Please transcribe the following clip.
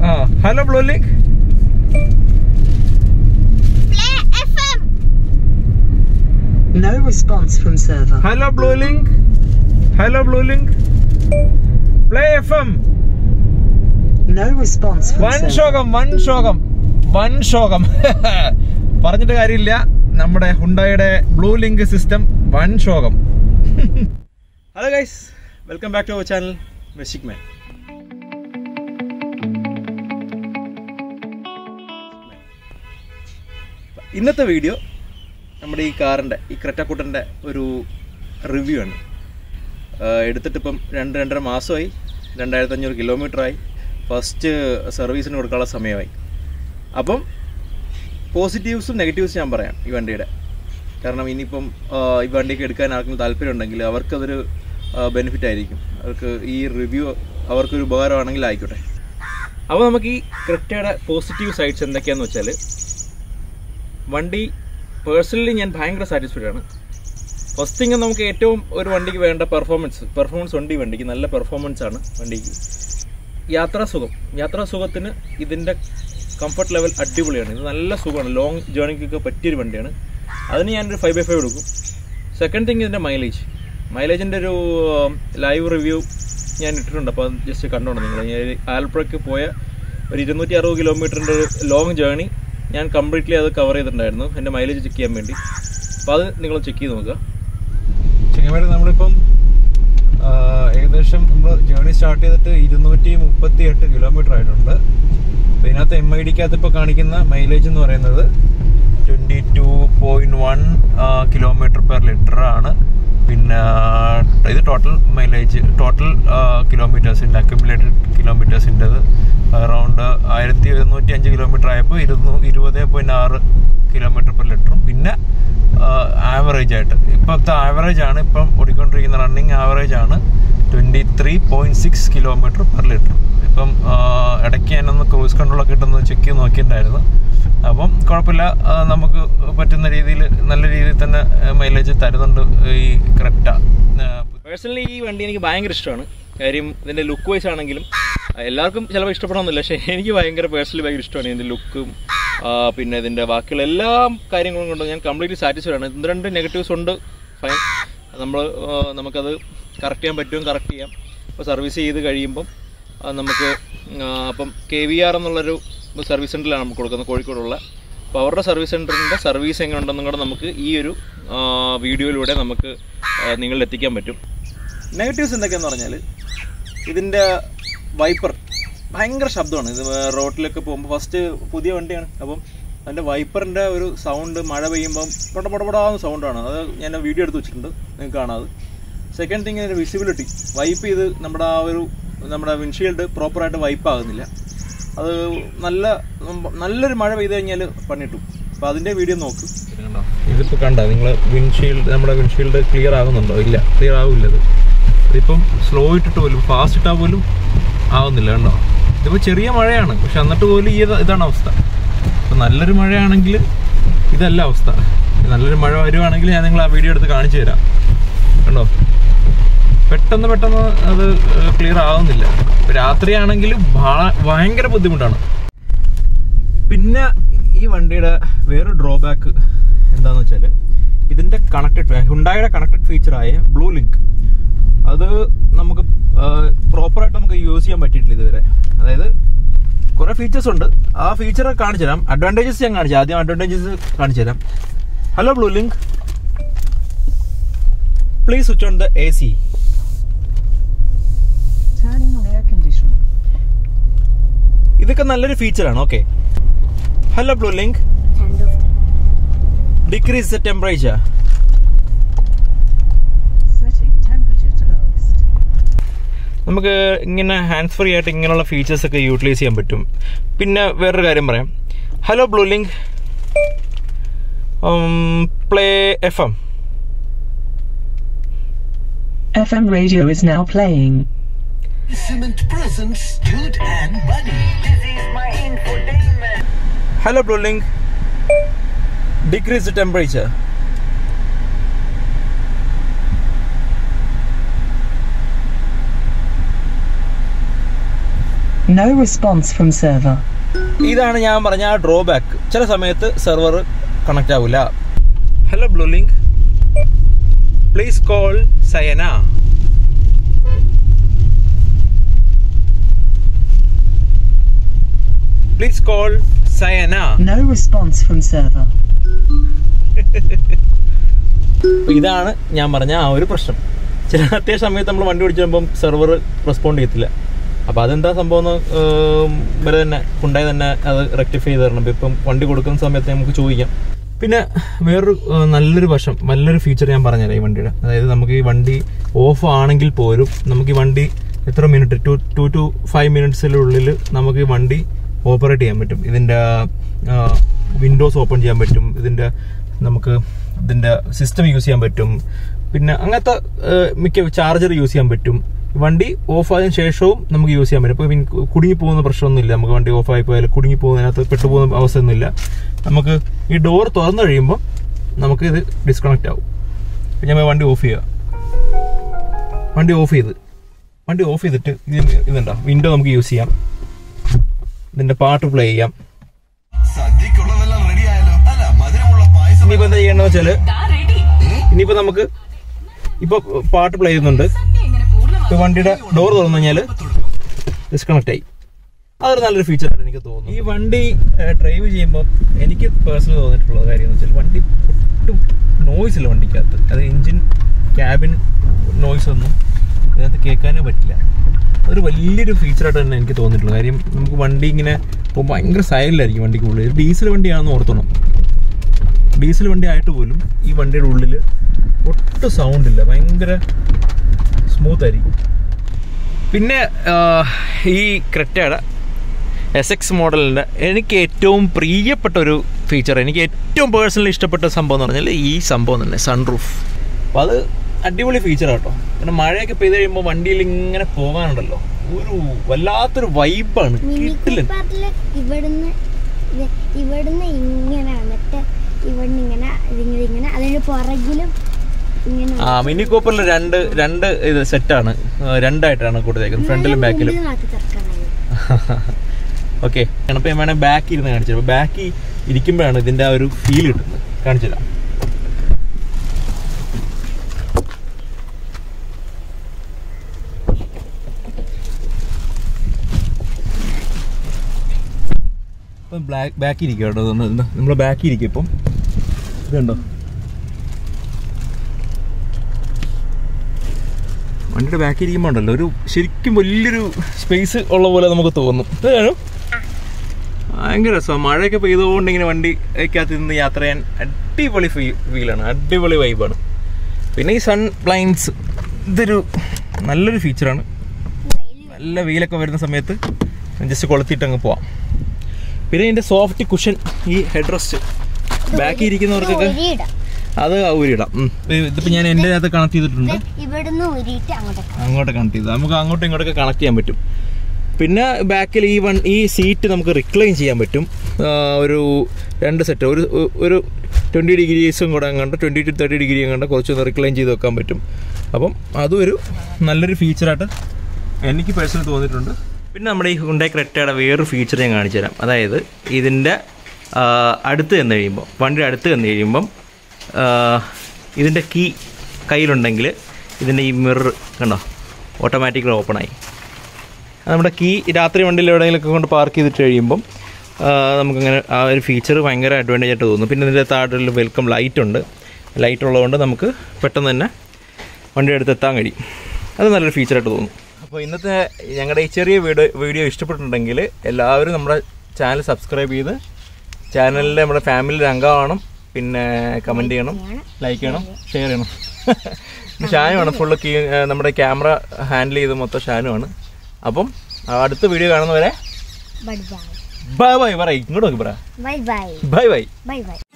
Hello, Blue Link. Play FM. No response from server. Hello, Blue Link. Hello, Blue Link. Play FM. No response from server. One shogam. പറഞ്ഞിട്ട് കാര്യമില്ല, നമ്മുടെ ഹുണ്ടായുടെ blue link system one ശോകം. Hello guys, welcome back to our channel മെസ്സിക് മാൻ. ഇന്നത്തെ video നമ്മുടെ ഈ കാറിൻ്റെ, ഈ ക്രെറ്റക്കൂട്ടൻ്റെ ഒരു റിവ്യൂ ആണ്. എടുത്തിട്ടിപ്പം 2-2.5 മാസമായി, 2500 കിലോമീറ്ററായി. ഫസ്റ്റ് സർവീസിന് കൊടുക്കാനുള്ള സമയമായി. അപ്പം പോസിറ്റീവ്സും നെഗറ്റീവ്സും ഞാൻ പറയാം ഈ വണ്ടിയുടെ. കാരണം ഇനിയിപ്പം ഈ വണ്ടിക്ക് എടുക്കാൻ ആർക്കും താല്പര്യം ഉണ്ടെങ്കിൽ അവർക്കതൊരു ബെനിഫിറ്റ് ആയിരിക്കും. അവർക്ക് ഈ റിവ്യൂ അവർക്കൊരു ഉപകാരമാണെങ്കിൽ ആയിക്കോട്ടെ. അപ്പോൾ നമുക്ക് ഈ ക്രെറ്റയുടെ പോസിറ്റീവ് സൈഡ്സ് എന്തൊക്കെയാണെന്ന് വെച്ചാൽ, വണ്ടി പേഴ്സണലി ഞാൻ ഭയങ്കര സാറ്റിസ്ഫൈഡ് ആണ്. ഫസ്റ്റ് തിങ്, നമുക്ക് ഏറ്റവും ഒരു വണ്ടിക്ക് വേണ്ട പെർഫോമൻസ് ഉണ്ട്. ഈ വണ്ടിക്ക് നല്ല പെർഫോമൻസ് ആണ് വണ്ടിക്ക്. യാത്രാസുഖത്തിന് ഇതിൻ്റെ കംഫർട്ട് ലെവൽ അടിപൊളിയാണ്. ഇത് നല്ല സുഖമാണ്, ലോങ് ജേർണിക്കൊക്കെ പറ്റിയൊരു വണ്ടിയാണ്. അതിന് ഞാനൊരു 5/5 കൊടുക്കും. സെക്കൻഡ് തിങ്, ഇതിൻ്റെ മൈലേജിൻ്റെ ഒരു ലൈവ് റിവ്യൂ ഞാൻ ഇട്ടിട്ടുണ്ട്. അപ്പോൾ അത് ജസ്റ്റ് കണ്ടോണം നിങ്ങൾ. ഞാൻ ആലപ്പുഴയ്ക്ക് പോയ ഒരു 260 കിലോമീറ്ററിൻ്റെ ഒരു ലോങ് ജേർണി ഞാൻ കംപ്ലീറ്റ്ലി അത് കവർ ചെയ്തിട്ടുണ്ടായിരുന്നു, എൻ്റെ മൈലേജ് ചെക്ക് ചെയ്യാൻ വേണ്ടി. അപ്പോൾ അത് നിങ്ങൾ ചെക്ക് ചെയ്ത് നോക്കുക. ചെങ്ങന്മാരെ, നമ്മളിപ്പം ഏകദേശം നമ്മൾ ജേർണി സ്റ്റാർട്ട് ചെയ്തിട്ട് 238 കിലോമീറ്റർ ആയിട്ടുണ്ട്. അപ്പോൾ ഇതിനകത്ത് MIDക്കകത്ത് ഇപ്പോൾ കാണിക്കുന്ന മൈലേജ് എന്ന് പറയുന്നത് 22.1 km/L ആണ്. പിന്നെ ഇത് ടോട്ടൽ മൈലേജ്, ടോട്ടൽ കിലോമീറ്റേഴ്സിൻ്റെ, അക്യുമുലേറ്റഡ് കിലോമീറ്റേഴ്സിൻ്റെത് അറൗണ്ട് 1105 കിലോമീറ്റർ ആയപ്പോൾ 20.6 km/L. പിന്നെ ആവറേജ് ആയിട്ട് ഇപ്പോഴത്തെ ആവറേജ് ആണ്, ഇപ്പം ഓടിക്കൊണ്ടിരിക്കുന്ന റണ്ണിങ് ആവറേജ് ആണ് 23.6 km/L. ഇപ്പം ഇടയ്ക്ക് ഞാനൊന്ന് ക്രൂസ് കൺട്രോളൊക്കെ ഇട്ടൊന്ന് ചെക്ക് ചെയ്ത് നോക്കിയിട്ടുണ്ടായിരുന്നു. അപ്പം കുഴപ്പമില്ല, നമുക്ക് പറ്റുന്ന രീതിയിൽ നല്ല രീതിയിൽ തന്നെ മൈലേജ് തരുന്നുണ്ട് ഈ ക്രെറ്റ. പേഴ്സണലി ഈ വണ്ടി എനിക്ക് ഭയങ്കര ഇഷ്ടമാണ്. കാര്യം ഇതിൻ്റെ ലുക്ക് വൈസ് ആണെങ്കിലും എല്ലാവർക്കും ചിലപ്പോൾ ഇഷ്ടപ്പെടണമെന്നില്ല, പക്ഷേ എനിക്ക് പേഴ്സണലി ഭയങ്കര ഇഷ്ടമാണ് ഇതിൻ്റെ ലുക്കും. പിന്നെ ഇതിൻ്റെ ബാക്കിയുള്ള എല്ലാ കാര്യങ്ങളും കൊണ്ട് ഞാൻ കംപ്ലീറ്റ്ലി സാറ്റിസ്ഫൈഡ് ആണ്. 2 നെഗറ്റീവ്സ് ഉണ്ട്, ഫൈൻ. നമുക്കത് കറക്റ്റ് ചെയ്യാൻ പറ്റും, കറക്റ്റ് ചെയ്യാം. ഇപ്പോൾ സർവീസ് ചെയ്ത് കഴിയുമ്പം നമുക്ക് അപ്പം KVR എന്നുള്ളൊരു സർവീസ് സെൻറ്ററിലാണ് നമുക്ക് കൊടുക്കുന്നത്, കോഴിക്കോടുള്ള. അപ്പോൾ അവരുടെ സർവീസ് സെൻറ്ററിൻ്റെ സർവീസ് എങ്ങനെ ഉണ്ടെന്നും കൂടെ നമുക്ക് ഈ ഒരു വീഡിയോയിലൂടെ നമുക്ക് നിങ്ങളിൽ എത്തിക്കാൻ പറ്റും. നെഗറ്റീവ്സ് എന്തൊക്കെയാണെന്ന് പറഞ്ഞാൽ, ഇതിൻ്റെ വൈപ്പർ ഭയങ്കര ശബ്ദമാണ്. ഇത് റോഡിലൊക്കെ പോകുമ്പോൾ, ഫസ്റ്റ് പുതിയ വണ്ടിയാണ്, അപ്പം അതിൻ്റെ വൈപ്പറിൻ്റെ ഒരു സൗണ്ട് മഴ പെയ്യുമ്പം പടപടപടാവുന്ന സൗണ്ടാണ്. അത് ഞാൻ വീഡിയോ എടുത്ത് വെച്ചിട്ടുണ്ട്, നിങ്ങൾക്ക് കാണാതെ. സെക്കൻഡ് തിങ്, ഇതിൻ്റെ വിസിബിലിറ്റി. വൈപ്പ് ചെയ്ത് നമ്മുടെ വിൻഷീൽഡ് പ്രോപ്പറായിട്ട് വൈപ്പ് ആകുന്നില്ല. അത് നല്ലൊരു മഴ പെയ്ത് കഴിഞ്ഞാൽ പണിയിട്ടു. അപ്പോൾ അതിൻ്റെ വീഡിയോ നോക്ക്. ഇതിപ്പോൾ കണ്ടോ നിങ്ങൾ, നമ്മുടെ വിൻഷീൽഡ് ക്ലിയർ ആകുന്നുണ്ടോ? ഇല്ല, ക്ലിയർ ആവില്ല. ഇതിപ്പം സ്ലോ ഇട്ടിട്ട് പോലും, ഫാസ്റ്റ് ഇട്ടാൽ പോലും ആവുന്നില്ല. കണ്ടോ, ഇതിപ്പോൾ ചെറിയ മഴയാണ്, പക്ഷെ എന്നിട്ട് പോലും ഇതാണ് അവസ്ഥ. അപ്പോൾ നല്ലൊരു മഴയാണെങ്കിൽ ഇതല്ല അവസ്ഥ. നല്ലൊരു മഴ വരുവാണെങ്കിൽ ഞാൻ നിങ്ങൾ ആ വീഡിയോ എടുത്ത് കാണിച്ചു തരാം. കണ്ടോ, പെട്ടെന്ന് അത് ക്ലിയർ ആവുന്നില്ല. രാത്രിയാണെങ്കിലും ഭയങ്കര ബുദ്ധിമുട്ടാണ്. പിന്നെ ഈ വണ്ടിയുടെ വേറൊരു ഡ്രോബാക്ക് എന്താണെന്ന് വെച്ചാൽ, ഇതിൻ്റെ ഹുണ്ടായുടെ കണക്റ്റഡ് ഫീച്ചറായ ബ്ലൂ ലിങ്ക്, അത് നമുക്ക് പ്രോപ്പറായിട്ട് നമുക്ക് യൂസ് ചെയ്യാൻ പറ്റിയിട്ടില്ല ഇതുവരെ. അതായത് കുറേ ഫീച്ചേഴ്സ് ഉണ്ട്, ആ ഫീച്ചർ കാണിച്ചു തരാം. അഡ്വാൻറ്റേജസ് ഞാൻ ആദ്യം അഡ്വാൻറ്റേജസ് കാണിച്ചു തരാം. Hello blue link, please switch on the AC. ഇതൊക്കെ നല്ലൊരു ഫീച്ചറാണ്. ഓക്കെ, hello blue link, decrease the temperature. നമുക്ക് ഇങ്ങനെ ഹാൻഡ്സ് ഫ്രീ ആയിട്ട് ഇങ്ങനെയുള്ള ഫീച്ചേഴ്സ് ഒക്കെ യൂട്ടിലൈസ് ചെയ്യാൻ പറ്റും. പിന്നെ വേറൊരു കാര്യം പറയാം. Hello blue link, play FM. FM radio is now playing. Cement presents Dude and Buddy. This is my infotainment. Hello Blue Link. Decrease the temperature. No response from server. ഇതാണ് ഞാൻ പറഞ്ഞ ആ ഡ്രോബാക്ക്. ചില സമയത്ത് സെർവർ കണക്റ്റ് ആവില്ല. Hello blue link, please call Sayana. Please call Sayana. No response from server. ഇതാണ് ഞാൻ പറഞ്ഞ ആ ഒരു പ്രശ്നം. ചില അത്യാവശ്യ സമയത്ത് നമ്മൾ വണ്ടി ഓടിച്ചുമ്പോൾ സെർവർ റെസ്പോണ്ട് ചെയ്യത്തില്ല. അപ്പോൾ അതെന്താ സംഭവം എന്ന് ഇവരെ തന്നെ Hyundai തന്നെ അത് റെക്ടിഫൈ ചെയ്ത് തരണം. ഇപ്പം വണ്ടി കൊടുക്കുന്ന സമയത്ത് നമുക്ക് ചോദിക്കാം. പിന്നെ വേറൊരു നല്ലൊരു വശം, നല്ലൊരു ഫീച്ചർ ഞാൻ പറഞ്ഞുതരാം ഈ വണ്ടിയുടെ. അതായത് നമുക്ക് ഈ വണ്ടി ഓഫ് ആണെങ്കിൽ പോലും നമുക്ക് ഈ വണ്ടി എത്ര മിനിറ്റ് 2 to 5 മിനിറ്റ്സിനുള്ളിൽ നമുക്ക് ഈ വണ്ടി ഓപ്പറേറ്റ് ചെയ്യാൻ പറ്റും. ഇതിൻ്റെ വിൻഡോസ് ഓപ്പൺ ചെയ്യാൻ പറ്റും, നമുക്ക് ഇതിൻ്റെ സിസ്റ്റം യൂസ് ചെയ്യാൻ പറ്റും, പിന്നെ അങ്ങനത്തെ മിക്ക ചാർജർ യൂസ് ചെയ്യാൻ പറ്റും. വണ്ടി ഓഫ് ആയതിനു ശേഷവും നമുക്ക് യൂസ് ചെയ്യാൻ പറ്റും. ഇപ്പോൾ കുടുങ്ങി പോകുന്ന പ്രശ്നമൊന്നുമില്ല. നമുക്ക് വണ്ടി ഓഫായി പോയാൽ കുടുങ്ങി പോകുന്നതിനകത്ത് പെട്ടുപോകുന്ന അവസ്ഥയൊന്നുമില്ല. നമുക്ക് ഈ ഡോർ തുറന്നു കഴിയുമ്പോൾ നമുക്ക് ഇത് ഡിസ്കണക്റ്റ് ആവും. ഞാൻ വണ്ടി ഓഫ് ചെയ്യുക, വണ്ടി ഓഫ് ചെയ്തിട്ട് ഇതുണ്ടോ വിൻഡോ നമുക്ക് യൂസ് ചെയ്യാം, ഇതിന്റെ പാട്ട് പ്ലേ ചെയ്യാം. ഇനിയിപ്പോ എന്താ ചെയ്യണമെന്ന് വെച്ചാല്, ഇനിയിപ്പോ നമുക്ക് ഇപ്പൊ പാട്ട് പ്ലേ ചെയ്യുന്നുണ്ട്. ഇപ്പൊ വണ്ടിയുടെ ഡോർ തുറന്നു കഴിഞ്ഞാല് ഡിസ്കണക്ട് ആയി. അതൊരു നല്ലൊരു ഫീച്ചറായിട്ട് എനിക്ക് തോന്നുന്നു. ഈ വണ്ടി ഡ്രൈവ് ചെയ്യുമ്പോൾ എനിക്ക് പേഴ്സണലി തോന്നിയിട്ടുള്ള കാര്യം എന്ന് വെച്ചാൽ വണ്ടി ഒട്ടും നോയ്സ് ഇല്ല വണ്ടിക്കകത്ത്. അത് എൻജിൻ ക്യാബിൻ നോയ്സ് ഒന്നും ഇതിനകത്ത് കേൾക്കാനേ പറ്റില്ല. അതൊരു വലിയൊരു ഫീച്ചറായിട്ട് തന്നെ എനിക്ക് തോന്നിയിട്ടുള്ളത്. കാര്യം നമുക്ക് വണ്ടി ഇങ്ങനെ ഇപ്പോൾ ഭയങ്കര സൈലൻ്റായിരിക്കും വണ്ടിക്ക് ഉള്ളിൽ. ഡീസൽ വണ്ടിയാണെന്ന് ഓർത്തണം. ഡീസൽ വണ്ടി ആയിട്ട് പോലും ഈ വണ്ടിയുടെ ഉള്ളിൽ ഒട്ടും സൗണ്ടില്ല, ഭയങ്കര സ്മൂത്ത് ആയിരിക്കും. പിന്നെ ഈ ക്രെറ്റയുടെ SX മോഡലിൻ്റെ എനിക്ക് ഏറ്റവും പ്രിയപ്പെട്ട ഒരു ഫീച്ചർ, എനിക്ക് ഏറ്റവും പേഴ്സണലി ഇഷ്ടപ്പെട്ട സംഭവം എന്ന് പറഞ്ഞാൽ ഈ സംഭവം തന്നെ, സൺറൂഫ്. അപ്പോൾ അത് അടിപൊളി ഫീച്ചറാട്ടോ. പിന്നെ മഴയൊക്കെ പെയ്ത് കഴിയുമ്പോൾ വണ്ടിയിൽ ഇങ്ങനെ പോകാനുണ്ടല്ലോ, ഒരു വല്ലാത്തൊരു വൈബാണ്. കിട്ടില്ല ഇവിടുന്ന് ഇങ്ങനെ വന്നിട്ട് ഇങ്ങനെ അതിന് പുറകിലും മിനി കൂപ്പറിൽ രണ്ട് ഇത് സെറ്റാണ്, രണ്ടായിട്ടാണ് കൊടുത്തേക്കുന്നത്, ഫ്രണ്ടിലും ബാക്കിലും. ഓക്കെ, അപ്പോൾ ഞാൻ വേണേൽ ബാക്കി ഇരുന്ന് കാണിച്ചു. അപ്പോൾ ബാക്കി ഇരിക്കുമ്പോഴാണ് ഇതിൻ്റെ ആ ഒരു ഫീൽ കിട്ടുന്നത്. കാണിച്ചു തരാം. ഇപ്പം ബാക്കി ഇരിക്കുക കേട്ടോ, നമ്മൾ ബാക്കി ഇരിക്കും. ഇപ്പം ഇതുണ്ടോ വണ്ടിയുടെ ബാക്കി ഇരിക്കുമ്പോൾ ഉണ്ടല്ലോ ഒരു ശരിക്കും വലിയൊരു സ്പേസ് ഉള്ള പോലെ നമുക്ക് തോന്നും. ഇതാണ് ഭയങ്കര രസമാണ്. മഴയൊക്കെ പെയ്തുകൊണ്ട് ഇങ്ങനെ വണ്ടിക്കകത്ത് നിന്ന് യാത്ര ചെയ്യാൻ അടിപൊളി ഫീലാണ്, അടിപൊളി വൈബാണ്. പിന്നെ ഈ സൺ ബ്ലൈൻഡ്സ് ഇതൊരു നല്ലൊരു ഫീച്ചറാണ്. നല്ല വെയിലൊക്കെ വരുന്ന സമയത്ത് ജസ്റ്റ് കൊളുത്തിയിട്ട് അങ്ങ് പോവാം. പിന്നെ ഇതിൻ്റെ സോഫ്റ്റ് കുഷൻ, ഈ ഹെഡ് റെസ്റ്റ് ബാക്കി ഇരിക്കുന്നവർക്കൊക്കെ അത് ഊരിയിടാം. ഇതിപ്പോൾ ഞാൻ എൻ്റെ അകത്ത് കണക്ട് ചെയ്തിട്ടുണ്ട്, അങ്ങോട്ട് കണക്ട് ചെയ്ത് നമുക്ക് അങ്ങോട്ടും ഇങ്ങോട്ടൊക്കെ കണക്ട് ചെയ്യാൻ പറ്റും. പിന്നെ ബാക്കിൽ ഈ സീറ്റ് നമുക്ക് റിക്ലൈൻ ചെയ്യാൻ പറ്റും. ഒരു 2 സെറ്റ്, ഒരു 20 ഡിഗ്രീസും കൂടെ അങ്ങോട്ട് 20 to 30 ഡിഗ്രി അങ്ങോട്ട് കുറച്ചൊന്ന് റിക്ലൈൻ ചെയ്ത് വെക്കാൻ പറ്റും. അപ്പം അതും ഒരു നല്ലൊരു ഫീച്ചറായിട്ട് എനിക്ക് പേഴ്സണലി തോന്നിയിട്ടുണ്ട്. പിന്നെ നമ്മുടെ ഈ Hyundai Cretaയുടെ വേറൊരു ഫീച്ചർ ഞാൻ കാണിച്ചു തരാം. അതായത് ഇതിൻ്റെ അടുത്ത് ചെന്ന് കഴിയുമ്പോൾ, വണ്ടിയുടെ അടുത്ത് ചെന്ന് കഴിയുമ്പം ഇതിൻ്റെ കീ കയ്യിലുണ്ടെങ്കിൽ ഇതിൻ്റെ ഈ മിറർ കണ്ടോ ഓട്ടോമാറ്റിക്കലി ഓപ്പണായി. നമ്മുടെ കീ രാത്രി വണ്ടിയിൽ എവിടെയെങ്കിലുമൊക്കെ കൊണ്ട് പാർക്ക് ചെയ്തിട്ട് കഴിയുമ്പം നമുക്കങ്ങനെ ആ ഒരു ഫീച്ചർ ഭയങ്കര അഡ്വാൻറ്റേജ് ആയിട്ട് തോന്നുന്നു. പിന്നെ ഇതിൻ്റെ താഴെ വെൽക്കം ലൈറ്റ് ഉണ്ട്. ലൈറ്റ് ഉള്ളതുകൊണ്ട് നമുക്ക് പെട്ടെന്ന് തന്നെ വണ്ടിയുടെ അടുത്ത് എത്താൻ കഴിയും. അത് നല്ലൊരു ഫീച്ചറായിട്ട് തോന്നുന്നു. അപ്പോൾ ഇന്നത്തെ ഞങ്ങളുടെ ഈ ചെറിയ വീഡിയോ ഇഷ്ടപ്പെട്ടിട്ടുണ്ടെങ്കിൽ എല്ലാവരും നമ്മുടെ ചാനൽ സബ്സ്ക്രൈബ് ചെയ്ത് ചാനലിലെ നമ്മുടെ ഫാമിലിയുടെ അംഗമാവണം. പിന്നെ കമൻറ്റ് ചെയ്യണം, ലൈക്ക് ചെയ്യണം, ഷെയർ ചെയ്യണം. ഷാനുമാണ് ഫുള്ള് നമ്മുടെ ക്യാമറ ഹാൻഡിൽ ചെയ്ത് മൊത്തം ഷാനുമാണ്. അപ്പം അടുത്ത വീഡിയോ കാണുന്നവരെ ബൈ ബൈ പറ, ഇങ്ങോട്ട് നോക്കി പറ, bye bye bye bye bye by.